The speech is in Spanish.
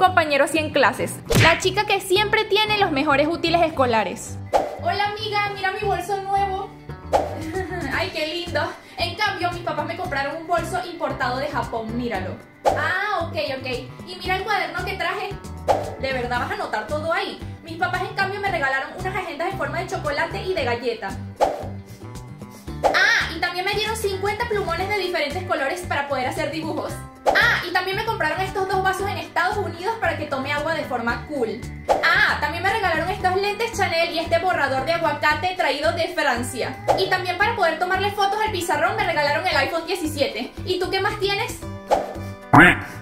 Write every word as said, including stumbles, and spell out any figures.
compañero así en clases. La chica que siempre tiene los mejores útiles escolares. Hola amiga, mira mi bolso nuevo. Ay, qué lindo. En cambio, mis papás me compraron un bolso importado de Japón, míralo. Ah, ok, ok. Y mira el cuaderno que traje. ¿De verdad vas a anotar todo ahí? Mis papás en cambio me regalaron unas agendas en forma de chocolate y de galleta. Ah, y también me dieron cincuenta plumones de diferentes colores para poder hacer dibujos. Ah, y también me compraron estos dos vasos en Estados Unidos para que tome agua de forma cool. Ah, también me regalaron estos lentes Chanel y este borrador de aguacate traído de Francia. Y también para poder tomarle fotos al pizarrón me regalaron el iPhone diecisiete. ¿Y tú qué más tienes?